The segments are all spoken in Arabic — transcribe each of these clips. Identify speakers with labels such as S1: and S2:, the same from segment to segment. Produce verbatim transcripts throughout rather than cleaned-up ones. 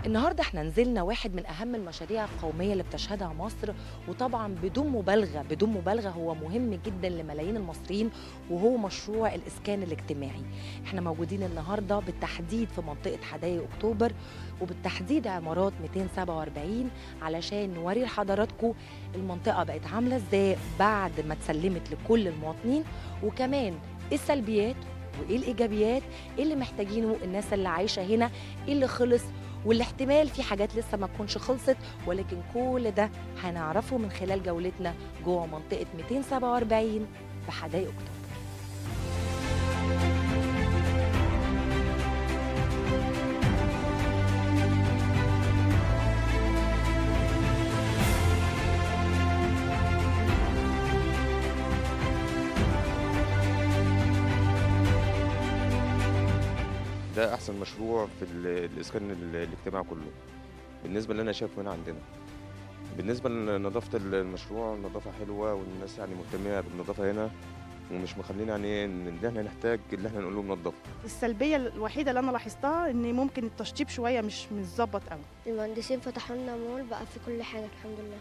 S1: النهارده احنا نزلنا واحد من اهم المشاريع القوميه اللي بتشهدها مصر، وطبعا بدون مبالغه بدون مبالغه هو مهم جدا لملايين المصريين، وهو مشروع الاسكان الاجتماعي. احنا موجودين النهارده بالتحديد في منطقه حدائق اكتوبر، وبالتحديد عمارات مئتين وسبعة وأربعين، علشان نوري لحضراتكم المنطقه بقت عامله ازاي بعد ما اتسلمت لكل المواطنين، وكمان ايه السلبيات وايه الايجابيات، ايه اللي محتاجينه الناس اللي عايشه هنا، ايه اللي خلص والاحتمال في حاجات لسه ما تكونش خلصت، ولكن كل ده هنعرفه من خلال جولتنا جوه منطقة مئتين وسبعة وأربعين بحدائق اكتوبر.
S2: ده احسن مشروع في ال- الاسكان ال- الاجتماعي كله بالنسبه اللي انا شايفه هنا عندنا. بالنسبه لنظافه المشروع، النظافه حلوه والناس يعني مهتمه بالنظافه هنا، ومش مخلينا يعني ايه ان احنا نحتاج اللي احنا نقول لهم نظفوا.
S3: السلبيه الوحيده اللي انا لاحظتها ان ممكن التشطيب شويه مش متظبط قوي.
S4: المهندسين فتحوا لنا مول بقى في كل حاجة الحمد لله.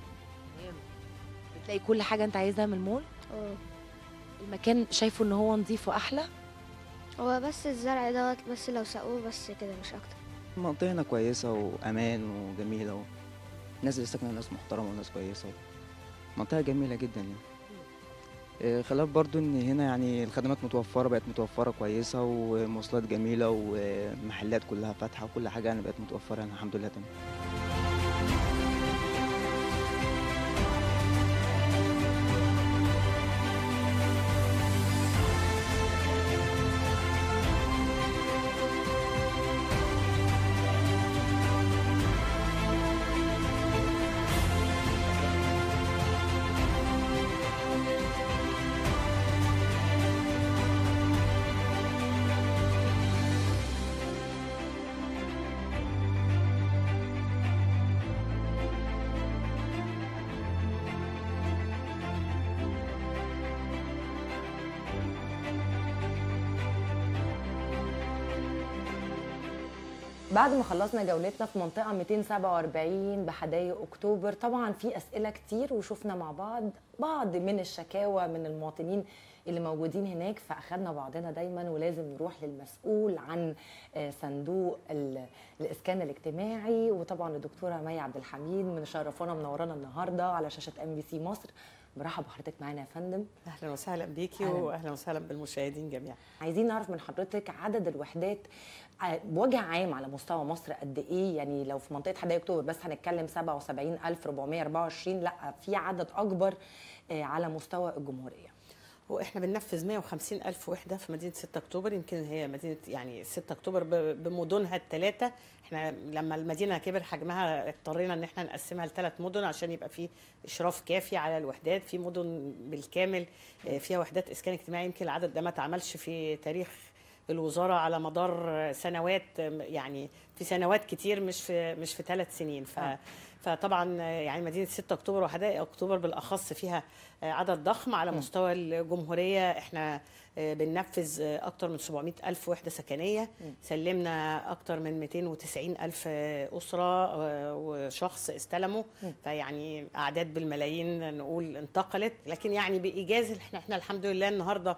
S1: بتلاقي كل حاجة انت عايزها من المول.
S4: اه
S1: المكان شايفه ان هو نظيف واحلى.
S4: هو بس الزرع دوت بس لو سقوه بس كده مش أكتر.
S5: المنطقة هنا كويسة وأمان وجميلة و... الناس اللي ساكنة ناس محترمة وناس كويسة. منطقة جميلة جدا يعني. إيه، خلاف برضو إن هنا يعني الخدمات متوفرة، بقت متوفرة كويسة، ومواصلات جميلة ومحلات كلها فاتحة وكل حاجة يعني بقت متوفرة يعني الحمد لله تمام.
S1: بعد ما خلصنا جولتنا في منطقة مئتين وسبعة وأربعين بحدائق أكتوبر، طبعا في أسئلة كتير وشفنا مع بعض بعض من الشكاوى من المواطنين اللي موجودين هناك، فأخدنا بعضنا دايما ولازم نروح للمسؤول عن صندوق الإسكان الاجتماعي، وطبعا الدكتورة مي عبد الحميد من شرفونا منورانا النهارده على شاشة ام بي سي مصر. مرحبا بحضرتك معانا يا فندم.
S6: اهلا وسهلا بيكي واهلا وسهلا بالمشاهدين جميعا.
S1: عايزين نعرف من حضرتك عدد الوحدات بوجه عام على مستوى مصر قد ايه؟ يعني لو في منطقه حدائق اكتوبر بس هنتكلم سبعة وسبعين ألف وأربعمائة وأربعة وعشرين، لا في عدد اكبر على مستوى الجمهوريه.
S6: هو احنا بننفذ مئة وخمسين ألف وحده في مدينه ستة أكتوبر، يمكن هي مدينه يعني ستة أكتوبر بمدنها الثلاثه. احنا لما المدينه كبر حجمها اضطرينا ان احنا نقسمها لثلاث مدن عشان يبقى في اشراف كافي على الوحدات. في مدن بالكامل فيها وحدات اسكان اجتماعي، يمكن العدد ده ما اتعملش في تاريخ الوزاره على مدار سنوات، يعني في سنوات كتير مش في مش في ثلاث سنين. ف فطبعا يعني مدينه ستة أكتوبر وحدائق اكتوبر بالاخص فيها عدد ضخم على مستوى الجمهوريه. احنا بننفذ اكتر من سبعمائة ألف وحده سكنيه، سلمنا اكتر من مئتين وتسعين ألف اسره وشخص استلموا، فيعني اعداد بالملايين نقول انتقلت. لكن يعني بايجاز احنا احنا الحمد لله النهارده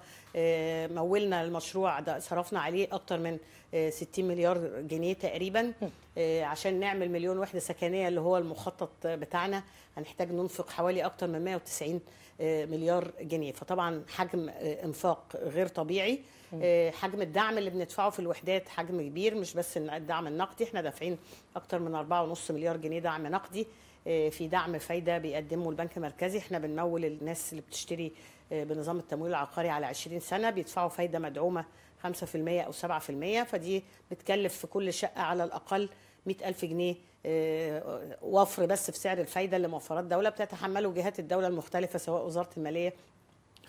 S6: مولنا المشروع ده، صرفنا عليه اكتر من ستين مليار جنيه تقريبا عشان نعمل مليون وحده سكنيه اللي هو المخطط بتاعنا. هنحتاج ننفق حوالي اكتر من مئة وتسعين مليار جنيه، فطبعا حجم انفاق غير طبيعي. حجم الدعم اللي بندفعه في الوحدات حجم كبير، مش بس الدعم النقدي، احنا دافعين اكتر من أربعة ونص مليار جنيه دعم نقدي. في دعم فايده بيقدمه البنك المركزي، احنا بنمول الناس اللي بتشتري بنظام التمويل العقاري على عشرين سنه بيدفعوا فايده مدعومه خمسة في المئة او سبعة في المئة، فدي بتكلف في كل شقه على الاقل مئة ألف جنيه وفر بس في سعر الفايده اللي موفرات الدوله بتتحمله جهات الدوله المختلفه سواء وزاره الماليه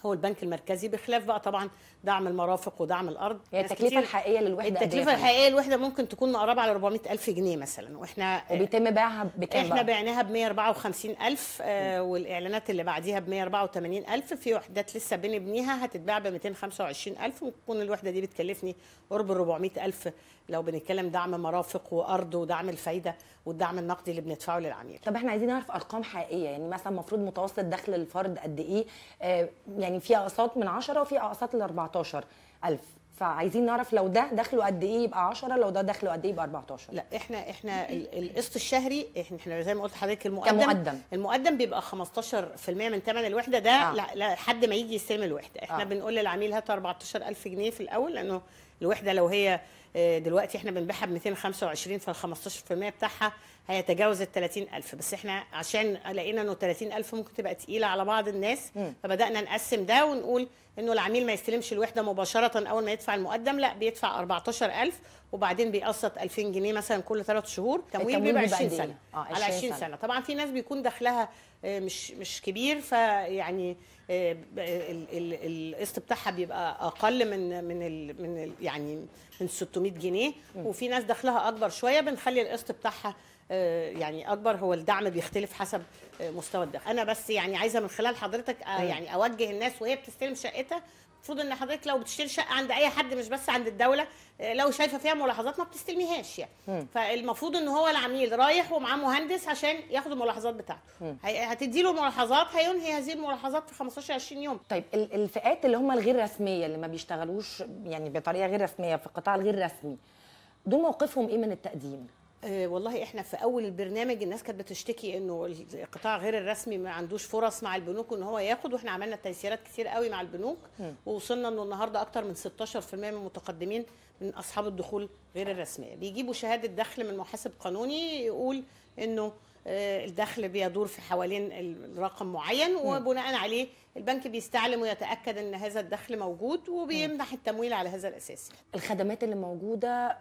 S6: هو البنك المركزي، بخلاف بقى طبعا دعم المرافق ودعم الارض.
S1: هي
S6: ناس
S1: التكلفه
S6: كتير-
S1: الحقيقيه للوحده قد إيه يا
S6: التكلفه
S1: فندم؟
S6: الحقيقيه للوحده ممكن تكون مقربه على أربعمائة ألف جنيه مثلا، واحنا
S1: وبيتم بيعها بكام
S6: احنا
S1: بقى؟
S6: بعناها ب مائة وأربعة وخمسين ألف، آه والاعلانات اللي بعديها ب مائة وأربعة وثمانين ألف. في وحدات لسه بنبنيها هتتباع ب مئتين وخمسة وعشرين ألف، وتكون الوحده دي بتكلفني قرب أربعمائة ألف لو بنتكلم دعم مرافق وارض ودعم الفايده والدعم النقدي اللي بندفعه للعميل.
S1: طب احنا عايزين نعرف ارقام حقيقيه، يعني مثلا المفروض متوسط دخل الفرد قد ايه؟ آه يعني في اقساط من عشرة وفي اقساط ل أربعتاشر ألف، فعايزين نعرف لو ده دخله قد ايه يبقى عشرة، لو ده دخله قد ايه يبقى أربعتاشر.
S6: لا احنا احنا ال- القسط الشهري، احنا احنا زي ما قلت لحضرتك المقدم
S1: كمقدم.
S6: المقدم بيبقى خمستاشر في المية من ثمن الوحده ده
S1: آه.
S6: ل- لحد ما يجي يستلم الوحده. احنا
S1: آه.
S6: آه. بنقول للعميل هات أربعتاشر ألف جنيه في الاول، لانه الوحده لو هي آه، دلوقتي احنا بنبيعها ب مئتين وخمسة وعشرين، فال خمستاشر في المية بتاعها هيتجاوز ال ثلاثين ألف. بس احنا عشان لقينا انه ثلاثين ألف ممكن تبقى تقيله على بعض الناس،
S1: مم.
S6: فبدانا نقسم ده ونقول انه العميل ما يستلمش الوحده مباشره اول ما يدفع المقدم، لا بيدفع أربعتاشر ألف وبعدين بيقسط ألفين جنيه مثلا كل ثلاث شهور. تمويل
S1: التمويل
S6: بيبقى
S1: بيبقى
S6: عشرين
S1: قد إيه؟
S6: سنه
S1: آه،
S6: على
S1: عشرين
S6: عشرين
S1: سنة.
S6: سنه. طبعا في ناس بيكون دخلها آه، مش مش كبير، فيعني آه، ب- ال- ال- القسط بتاعها بيبقى اقل من من ال من ال يعني من ستمائة جنيه. وفي ناس دخلها اكبر شويه بنخلي القسط بتاعها آه، يعني اكبر. هو الدعم بيختلف حسب آه، مستوى الدخل. انا بس يعني عايزه من خلال حضرتك آه، يعني اوجه الناس وهي بتستلم شقتها، المفروض ان حضرتك لو بتشتري شقه عند اي حد مش بس عند الدوله، آه، لو شايفه فيها ملاحظات ما بتستلميهاش يعني.
S1: مم.
S6: فالمفروض ان هو العميل رايح ومعاه مهندس عشان ياخد الملاحظات بتاعته، هي- هتدي له ملاحظات، هينهي هذه الملاحظات في خمستاشر عشرين يوم.
S1: طيب ال- الفئات اللي هم الغير رسميه اللي ما بيشتغلوش يعني بطريقه غير رسميه في القطاع الغير رسمي، دول موقفهم ايه من التقديم؟
S6: آه، والله احنا في اول البرنامج الناس كانت بتشتكي انه القطاع غير الرسمي ما عندوش فرص مع البنوك ان هو ياخد، واحنا عملنا تيسيرات كتير قوي مع البنوك، ووصلنا انه النهارده اكتر من ستاشر في المية من المتقدمين من اصحاب الدخول غير الرسميه بيجيبوا شهاده دخل من محاسب قانوني يقول انه آه، الدخل بيدور في حوالين الرقم معين، وبناء عليه البنك بيستعلم ويتاكد ان هذا الدخل موجود وبيمنح التمويل على هذا الاساس.
S1: الخدمات اللي موجوده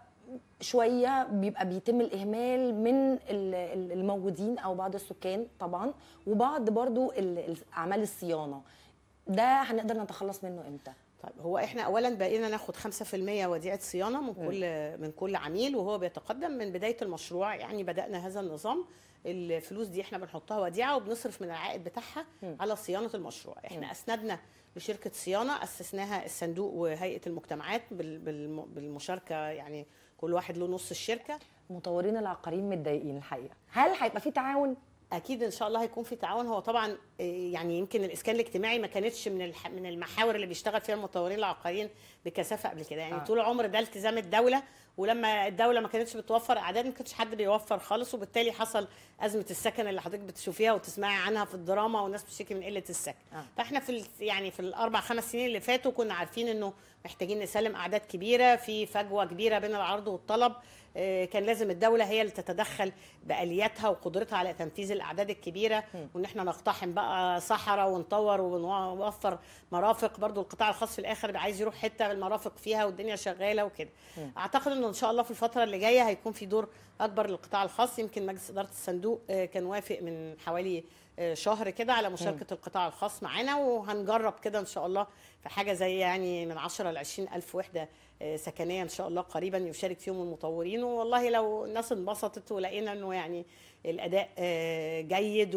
S1: شويه بيبقى بيتم الاهمال من ال- ال- الموجودين او بعض السكان طبعا، وبعض برضو ال- ال- اعمال الصيانه، ده هنقدر نتخلص منه امتى؟
S6: طيب هو احنا اولا بقينا ناخد خمسة في المية وديعه صيانه من كل من كل عميل وهو بيتقدم من بدايه المشروع. يعني بدانا هذا النظام، الفلوس دي احنا بنحطها وديعه وبنصرف من العائد بتاعها على صيانه المشروع. احنا اسندنا لشركه صيانه اسسناها الصندوق وهيئه المجتمعات بال- بالم- بالمشاركه، يعني كل واحد له نص الشركه.
S1: مطورين العقاريين متضايقين الحقيقه، هل هيبقى في تعاون؟
S6: اكيد ان شاء الله هيكون في تعاون. هو طبعا إيه، يعني يمكن الاسكان الاجتماعي ما كانتش من الح... من المحاور اللي بيشتغل فيها المطورين العقاريين بكثافه قبل كده، يعني
S1: آه.
S6: آه. طول عمر ده التزام الدوله، ولما الدوله ما كانتش بتوفر اعداد ما كانش حد بيوفر خالص، وبالتالي حصل ازمه السكن اللي حضرتك بتشوفيها وتسمعي عنها في الدراما والناس بتشتكي من قله السكن.
S1: آه.
S6: فاحنا في ال... يعني في الاربع خمس سنين اللي فاتوا كنا عارفين انه محتاجين نسلم اعداد كبيره، في فجوه كبيره بين العرض والطلب. آه، كان لازم الدوله هي اللي تتدخل بالياتها وقدرتها على تنفيذ الاعداد الكبيره، وان احنا نقتحم بقى صحراء ونطور ونوفر مرافق. برضو القطاع الخاص في الاخر عايز يروح حته المرافق فيها والدنيا شغاله وكده. اعتقد انه ان شاء الله في الفتره اللي جايه هيكون في دور اكبر للقطاع الخاص. يمكن مجلس اداره الصندوق آه، كان وافق من حوالي آه، شهر كده على مشاركه القطاع الخاص معانا، وهنجرب كده ان شاء الله في حاجه زي يعني من عشرة ل عشرين الف وحده آه، سكنيه ان شاء الله قريبا يشارك فيهم المطورين. والله لو الناس انبسطت ولقينا انه يعني الاداء آه، جيد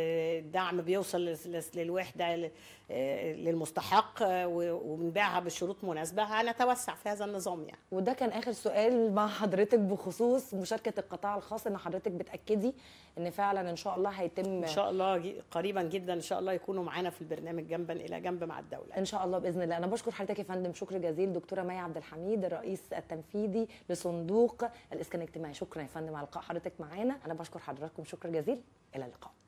S6: والدعم بيوصل لل- للوحده ل- آه، للمستحق آه، و- وبنبيعها بشروط مناسبه، هنتوسع في هذا النظام يعني.
S1: وده كان اخر سؤال مع حضرتك بخصوص مشاركه القطاع الخاص، ان حضرتك بتاكدي ان فعلا ان شاء الله هيتم
S6: ان شاء الله جي- قريبا جدا ان شاء الله يكونوا معانا في البرنامج جنبا الى جنب مع الدوله.
S1: ان شاء الله باذن الله. انا بشكر حضرتك يا فندم شكر جزيل دكتوره مي عبد الحميد الرئيس التنفيذي لصندوق الاسكان الاجتماعي. شكرا يا فندم على لقاء حضرتك معانا. انا بشكر حضراتكم شكر جزيل، الى اللقاء.